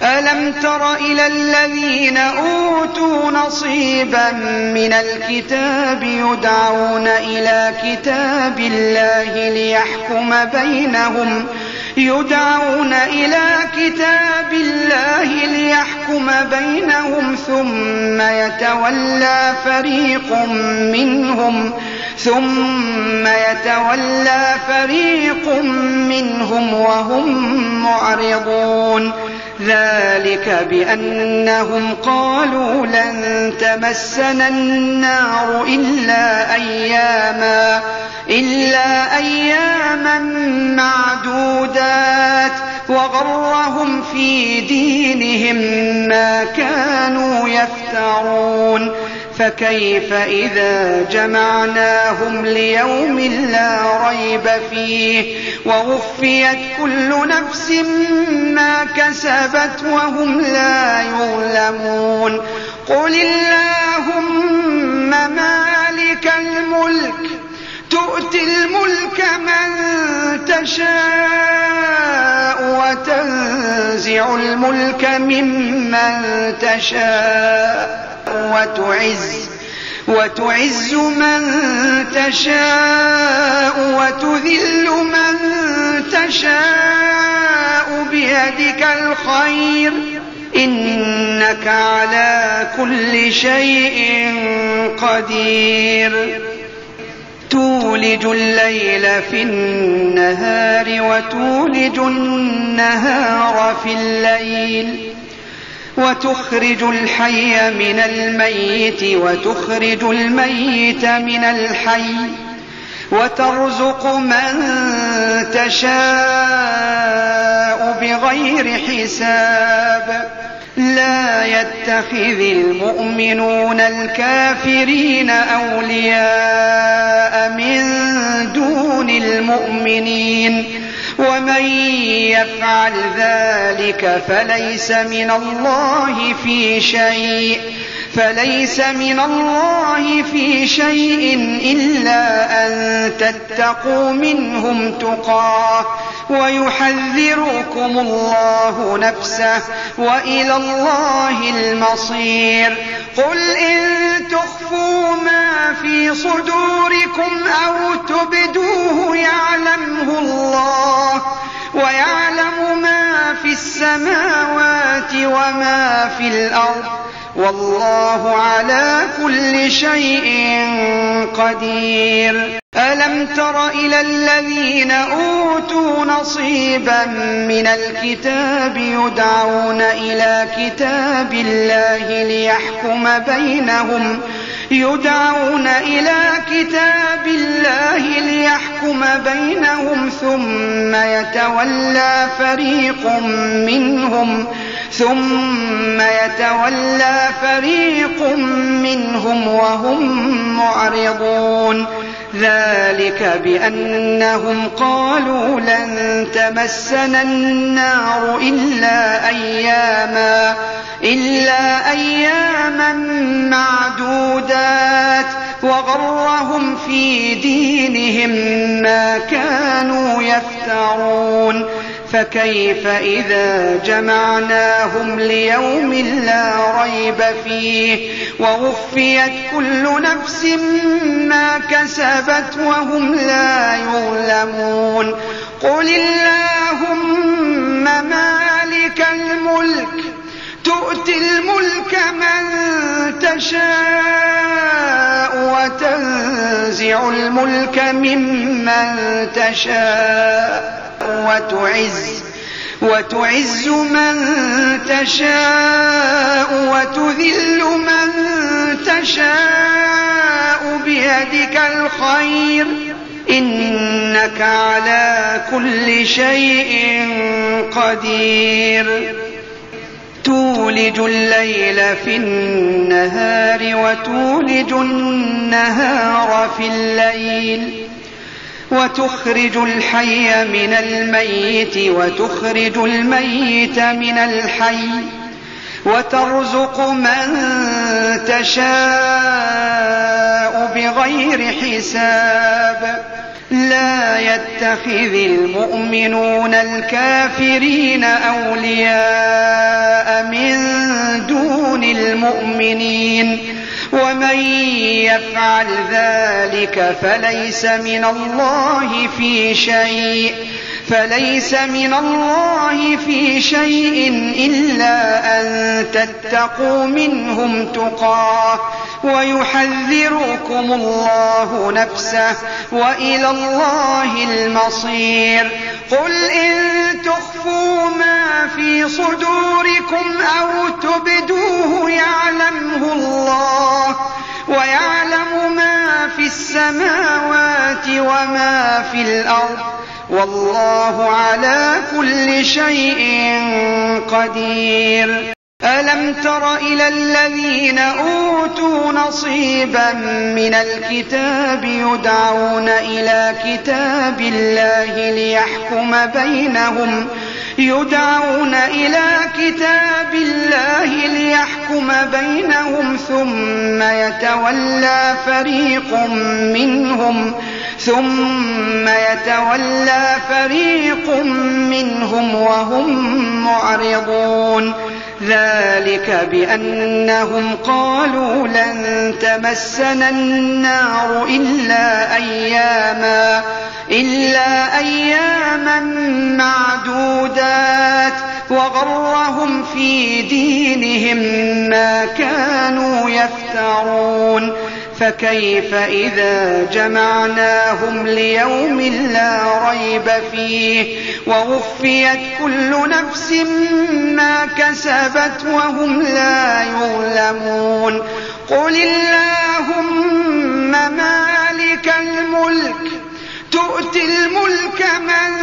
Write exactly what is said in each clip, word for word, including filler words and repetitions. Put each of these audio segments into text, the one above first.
ألم تر إلى الذين أوتوا نصيبا من الكتاب يدعون إلى كتاب الله ليحكم بينهم يدعون إلى كتاب الله ليحكم بينهم ثم يتولى فريق منهم ثم يتولى فريق منهم وهم معرضون ذلك بأنهم قالوا لن تمسنا النار إلا أياما إلا أياما معدودات وغرهم في دينهم ما كانوا يفترون فكيف إذا جمعناهم ليوم لا ريب فيه ووفيت كل نفس ما كسبت وهم لا يظلمون قل اللهم مالك الملك تؤتي الملك من تشاء وتنزع الملك ممن تشاء وتعز وتعز من تشاء وتذل من تشاء بيدك الخير إنك على كل شيء قدير تولج الليل في النهار وتولج النهار في الليل وتخرج الحي من الميت وتخرج الميت من الحي وترزق من تشاء بغير حساب لا يتخذ المؤمنون الكافرين أولياء من دون المؤمنين ومن يفعل ذلك فليس من الله في شيء فليس من الله في شيء إلا أن تتقوا منهم تقاه ويحذركم الله نفسه وإلى الله المصير قل إن تخفوا ما في صدوركم أو تبدوه يعلمه الله ويعلم ما في السماوات وما في الأرض والله على كل شيء قدير ألم تر إلى الذين أوتوا نصيبا من الكتاب يدعون إلى كتاب الله ليحكم بينهم يدعون إلى كتاب الله ليحكم بينهم ثم يتولى فريق منهم ثم يتولى فريق منهم وهم معرضون ذلك بأنهم قالوا لن تمسنا النار إلا أياما إلا أياما معدودات وغرهم في دينهم ما كانوا يفترون فكيف إذا جمعناهم ليوم لا ريب فيه ووفيت كل نفس ما كسبت وهم لا يظلمون قل اللهم مالك الملك تؤتي الملك من تشاء وتنزع الملك ممن تشاء وتعز وتعز من تشاء وتذل من تشاء بيدك الخير إنك على كل شيء قدير تولج الليل في النهار وتولج النهار في الليل وتخرج الحي من الميت وتخرج الميت من الحي وترزق من تشاء بغير حساب لا يتخذ المؤمنون الكافرين أولياء المؤمنين ومن يفعل ذلك فليس من الله في شيء فليس من الله في شيء إلا أن تتقوا منهم تقاه ويحذركم الله نفسه وإلى الله المصير. قل إن تخفوا ما في صدوركم أو تبدوه يعلمه الله ويعلم ما في السماوات وما في الأرض والله على كل شيء قدير. ألم تر إلى الذين أوتوا نصيبا من الكتاب يدعون إلى كتاب الله ليحكم بينهم يدعون إلى كتاب الله ليحكم بينهم ثم يتولى فريق منهم ثم يتولى فريق منهم وهم معرضون. ذلك بأنهم قالوا لن تمسنا النار إلا أياما إلا أياما معدودات وغرهم في دينهم ما كانوا يفترون. فكيف إذا جمعناهم ليوم لا ريب فيه ووفيت كل نفس ما كسبت وهم لا يظلمون. قل اللهم مالك الملك تؤتي الملك من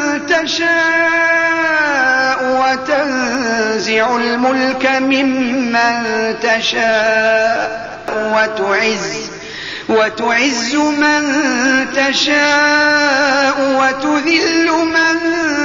تشاء وتنزع الملك ممن تشاء وتعز وتعز من تشاء وتذل من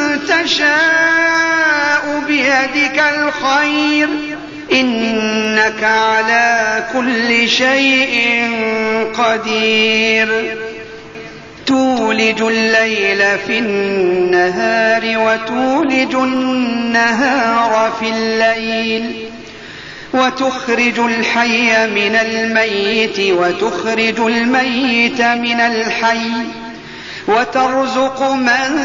تشاء بيدك الخير إنك على كل شيء قدير. تولج الليل في النهار وتولج النهار في الليل وتخرج الحي من الميت وتخرج الميت من الحي وترزق من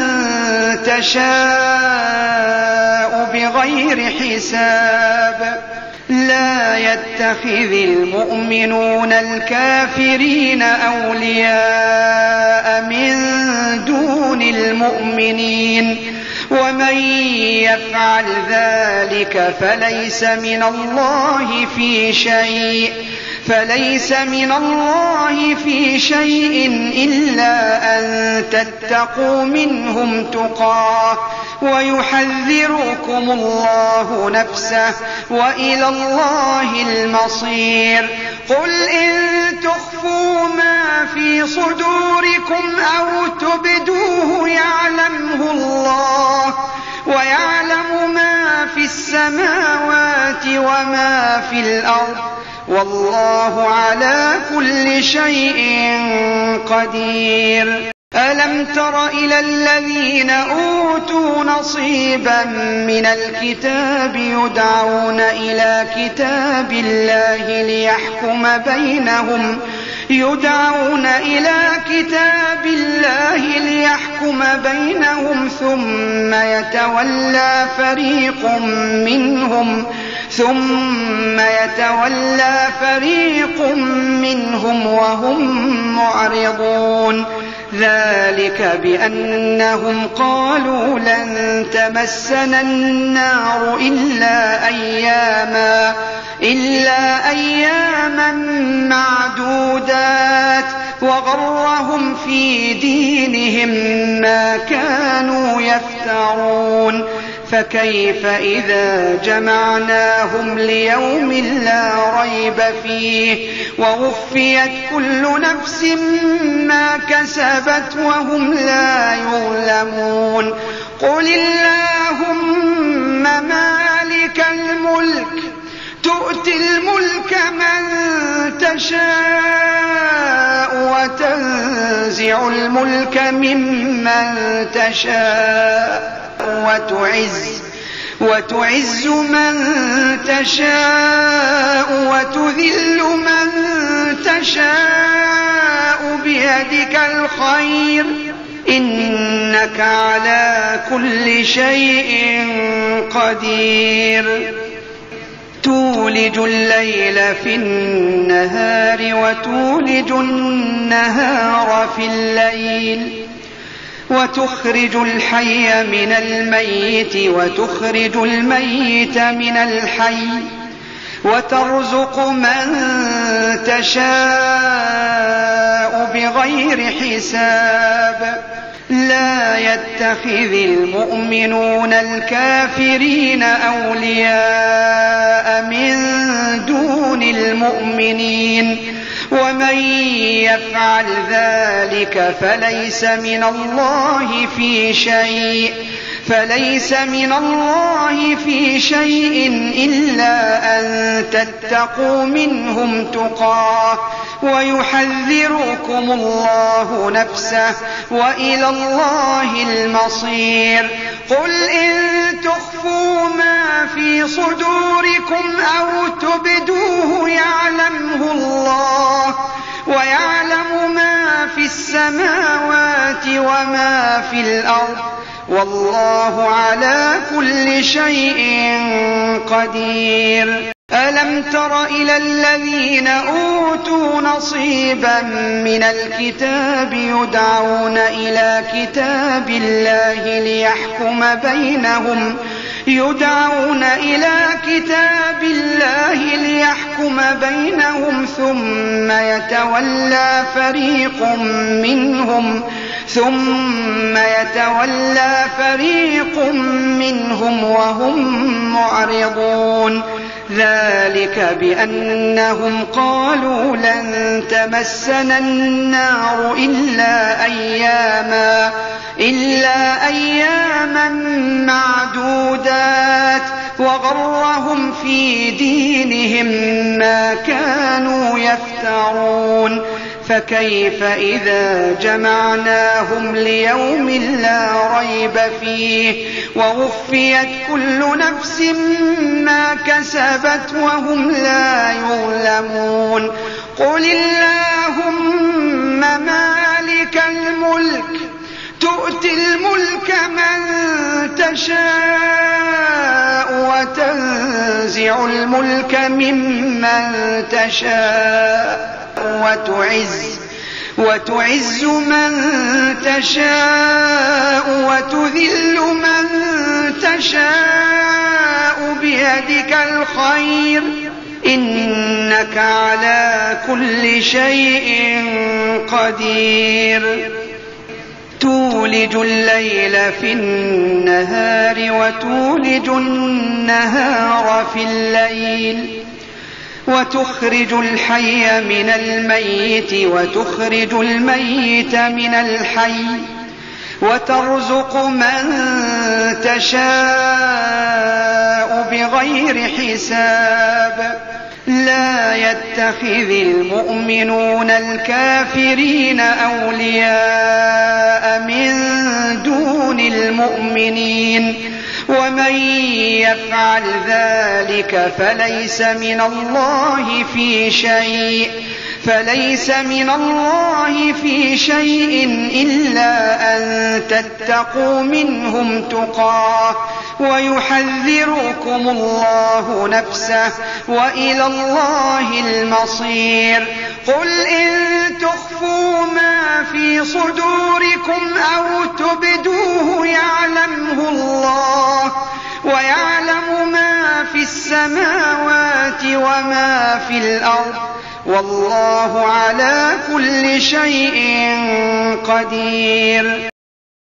تشاء بغير حساب. لا يتخذ المؤمنون الكافرين أولياء من دون المؤمنين ومن يفعل ذلك فليس من الله في شيء فليس من الله في شيء إلا أن تتقوا منهم تقاه ويحذركم الله نفسه وإلى الله المصير. قل إن تخفوا ما في صدوركم أو تبدوه يعلمه الله ويعلم ما في السماوات وما في الأرض والله على كل شيء قدير. ألم تر إلى الذين أوتوا نصيبا من الكتاب يدعون إلى كتاب الله ليحكم بينهم يدعون إلى كتاب الله ليحكم بينهم ثم يتولى فريق منهم ثم يتولى فريق منهم وهم معرضون. ذلك بأنهم قالوا لن تمسنا النار إلا أياما إلا أياما معدودات وغرهم في دينهم ما كانوا يفترون. فكيف إذا جمعناهم ليوم لا ريب فيه ووفيت كل نفس ما كسبت وهم لا يظلمون. قل اللهم مالك الملك تؤتي الملك من تشاء وتنزع الملك ممن تشاء وتعز وتعز من تشاء وتذل من تشاء بيدك الخير إنك على كل شيء قدير تولج الليل في النهار وتولج النهار في الليل وتخرج الحي من الميت وتخرج الميت من الحي وترزق من تشاء بغير حساب لا يتخذ المؤمنون الكافرين أولياء من دون المؤمنين ومن يفعل ذلك فليس من الله في شيء فليس من الله في شيء إلا أن تتقوا منهم تقاه ويحذركم الله نفسه وإلى الله المصير قل إن تخفوا ما في صدوركم أو تبدوه يعلمه الله ويعلم ما في السماوات وما في الأرض والله على كل شيء قدير ألم تر إلى الذين أوتوا نصيبا من الكتاب يدعون إلى كتاب الله ليحكم بينهم يدعون إلى كتاب الله ليحكم بينهم ثم يتولى فريق منهم ثم يتولى فريق منهم وهم معرضون ذلك بأنهم قالوا لن تمسنا النار إلا أياما إلا أياما معدودات وغرهم في دينهم ما كانوا يفترون فكيف إذا جمعناهم ليوم لا ريب فيه ووفيت كل نفس ما كسبت وهم لا يظلمون قل اللهم مالك الملك تؤتي الملك من تشاء وتنزع الملك ممن تشاء وتعز وتعز من تشاء وتذل من تشاء بيدك الخير إنك على كل شيء قدير تولج الليل في النهار وتولج النهار في الليل وتخرج الحي من الميت وتخرج الميت من الحي وترزق من تشاء بغير حساب لا يتخذ المؤمنون الكافرين أولياء من دون المؤمنين ومن يفعل ذلك فليس من الله في شيء فليس من الله في شيء إلا أن تتقوا منهم تقاه ويحذركم الله نفسه وإلى الله المصير قل إن تخفوا ما في صدوركم أو تبدوه يعلمه الله ويعلم ما في السماوات وما في الأرض والله على كل شيء قدير